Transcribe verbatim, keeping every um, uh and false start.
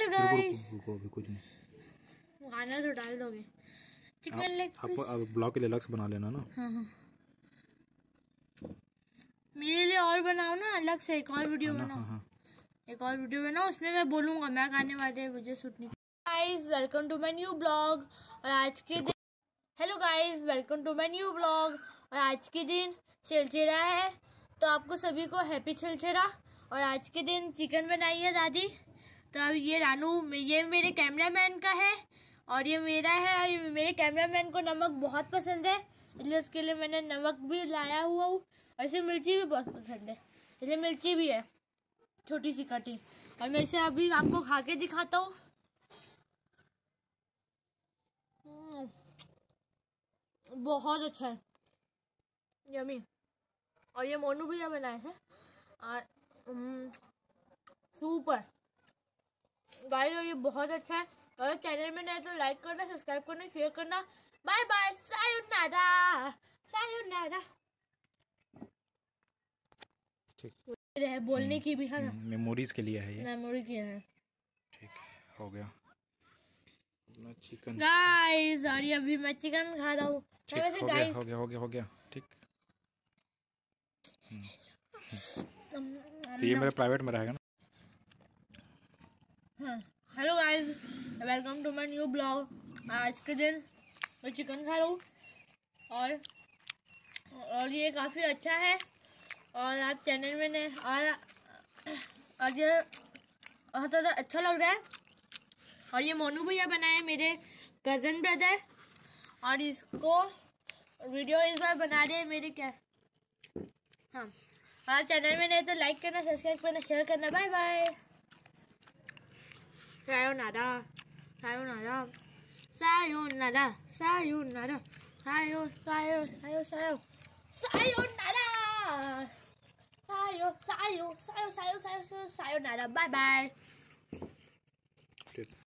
Hello guys, रुको अभी कुछ नहीं, गाना तो डाल दोगे। चिकन लेग आप अब ब्लॉग के लिए अलग से बना लेना ना। हाँ हाँ, मेरे लिए और बनाओ ना, अलग से एक और वीडियो बनाओ। हाँ हाँ। एक और वीडियो बनाओ, उसमें मैं बोलूंगा मैं गाने वाले मुझे शूट नहीं। Guys welcome to my new blog. और आज के दिन hello guys welcome to my new blog. और आज के दिन छिलछेरा है, तो आपको सभी को हैप्पी छिलछेरा। और आज के दिन चिकन बनाई है दादी। तो अब ये रानू, ये मेरे कैमरामैन का है और ये मेरा है। और मेरे कैमरामैन को नमक बहुत पसंद है, इसलिए उसके लिए मैंने नमक भी लाया हुआ हूँ। और इसे मिर्ची भी बहुत पसंद है, इसलिए मिर्ची भी है छोटी सी कटी। और मैं इसे अभी आपको खा के दिखाता हूँ। बहुत अच्छा है, यमी। और ये मोनू भैया बनाए थे और सुपर गाइस, और ये बहुत अच्छा है। अगर चैनल में नए तो लाइक करना, सब्सक्राइब करना, शेयर करना। Bye bye, sayonara sayonara. है बोलने की भी है ना, मेमोरीज के लिए है ये, मेमोरी की है। ठीक हो गया अपना चिकन गाइस। और ये अभी मैं चिकन खा रहा हूँ। वैसे हो गाइस गया हो गया हो गया हो गया ठीक। तो ये मेरे प्राइवेट में रहेगा ना। हाँ, hello guys welcome to my new blog. आज के दिन मैं चिकन खा रहा हूँ और और ये काफ़ी अच्छा है। और आप चैनल में ने और और ये बहुत ज़्यादा अच्छा लग रहा है। और ये मोनू भैया बनाए मेरे कज़न ब्रदर, और इसको वीडियो इस बार बना रहे हैं मेरे क्या हाँ। और चैनल में नहीं तो लाइक करना, सब्सक्राइब करना, शेयर करना। Bye bye, sayonara sayonara sayonara sayonara सायो सायो सायो सायो सायोनारा सायो सायो सायो सायो सायो सायोनारा। Bye bye.